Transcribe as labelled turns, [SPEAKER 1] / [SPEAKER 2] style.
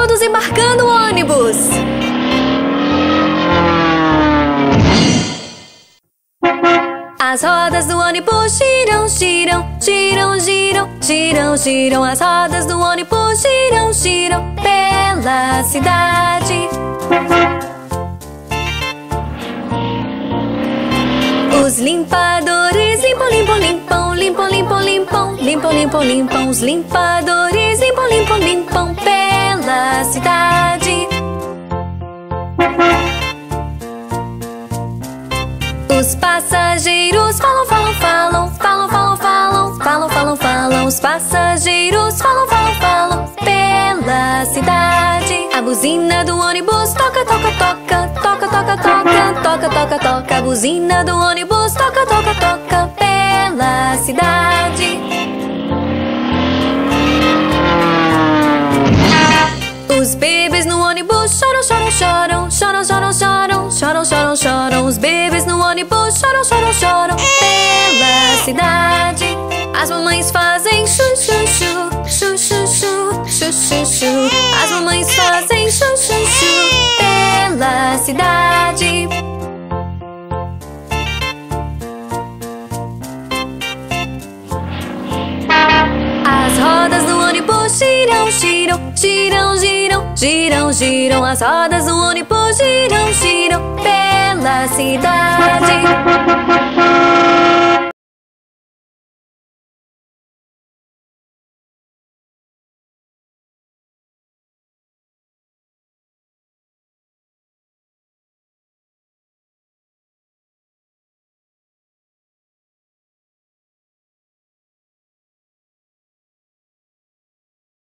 [SPEAKER 1] todos embarcando o ônibus! As rodas do ônibus giram, giram, giram, giram, giram, giram. As rodas do ônibus giram, giram pela cidade. Os limpadores limpam, limpam, limpam, limpam, limpam, limpam, limpam, limpam, limpam. Os limpadores limpam, limpam, limpam pela cidade. Os passageiros falam, falam, falam, falam, falam, falam, falam, falam, falam. Os passageiros falam, falam, falam pela cidade. A buzina do ônibus toca, toca, toca, toca, toca, toca, toca, toca, toca. A buzina do ônibus toca, toca, toca pela cidade. Os bebês no ônibus choram, choram, choram, choram, choram, choram, choram, choram, choram. Os bebês no ônibus choram, choram, choram pela cidade. As mamães fazem chu, chu, chu, chu, chu, chu, chu, chu, chu. As mamães fazem chu, chu, chu pela cidade. As rodas do ônibus giram, giram, giram, giram, giram, giram. As rodas do ônibus giram, giram pela cidade.